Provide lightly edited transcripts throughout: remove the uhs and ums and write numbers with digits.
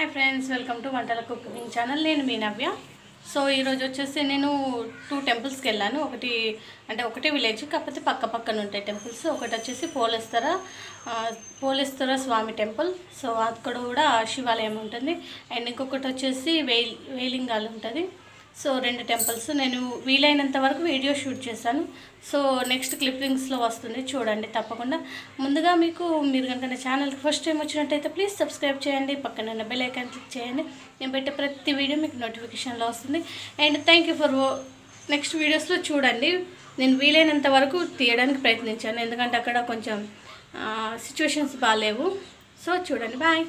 Hi friends, welcome to వంటల cooking channel. నేను మీ నవ్య. సో ఈరోజు వచ్చేసి నేను 2 టెంపుల్స్కి వెళ్ళాను. ఒకటే విలేజ్, కాకపోతే పక్కన ఉంటాయి టెంపుల్స్. ఒకటి వచ్చేసి పోలేస్తర స్వామి టెంపుల్. సో అక్కడ కూడా శివాలయం ఉంటుంది. అండ్ ఇంకొకటి వచ్చేసి వేలింగాలు ఉంటుంది. సో 2 టెంపుల్స్ నేను వీలైనంత వరకు వీడియో షూట్ చేశాను. సో నెక్స్ట్ క్లిప్పింగ్స్లో వస్తుంది, చూడండి తప్పకుండా. ముందుగా మీరు కనుక నా ఛానల్కి ఫస్ట్ టైం వచ్చినట్టయితే ప్లీజ్ సబ్స్క్రైబ్ చేయండి. పక్కన బెల్ ఐకాన్ క్లిక్ చేయండి. నేను పెట్టే ప్రతి వీడియో మీకు నోటిఫికేషన్లో వస్తుంది. And thank you for next వీడియోస్లో చూడండి. నేను వీలైనంత వరకు తీయడానికి ప్రయత్నించాను, ఎందుకంటే అక్కడ కొంచెం సిచ్యువేషన్స్ బాగాలేవు. సో చూడండి, బాయ్.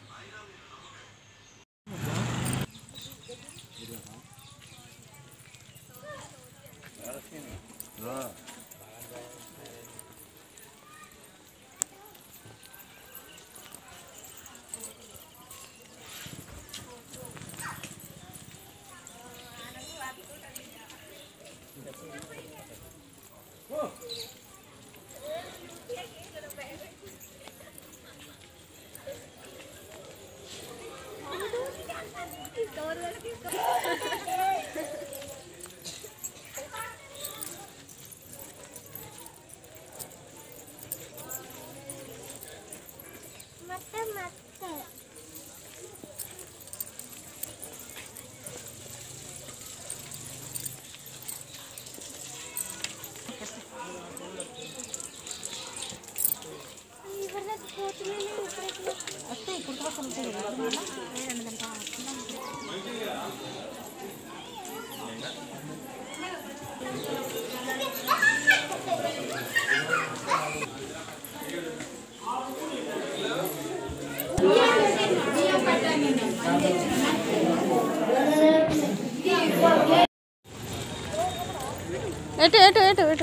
ఎటు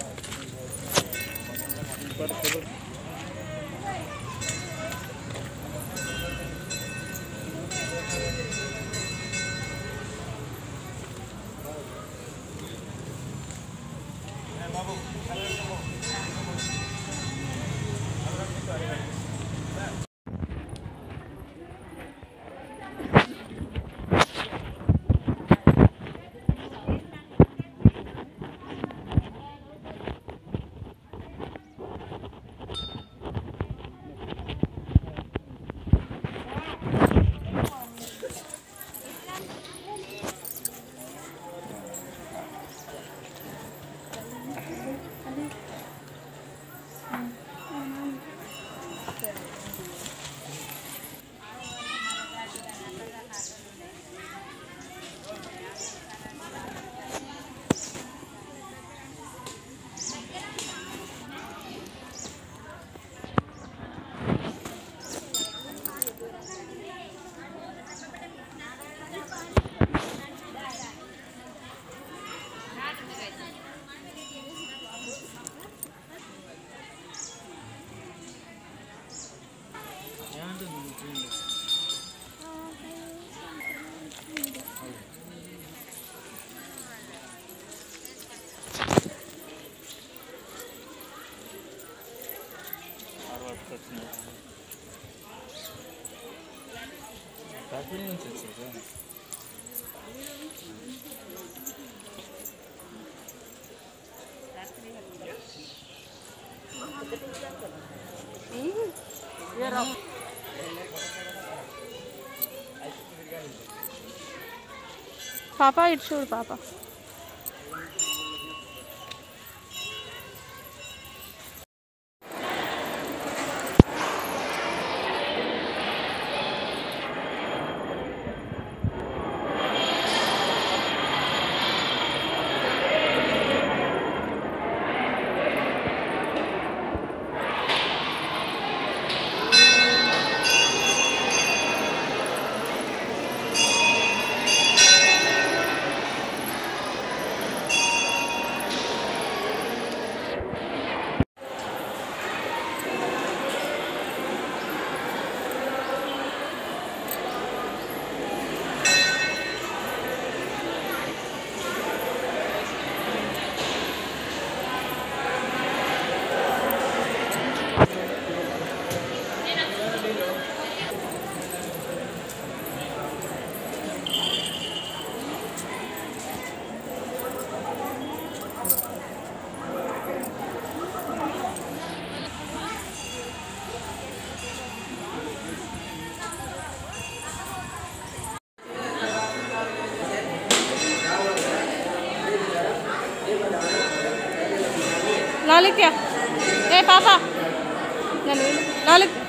పాప, ఇటు చూడు పాప. లలిత్య ఏ పాప లాలిత్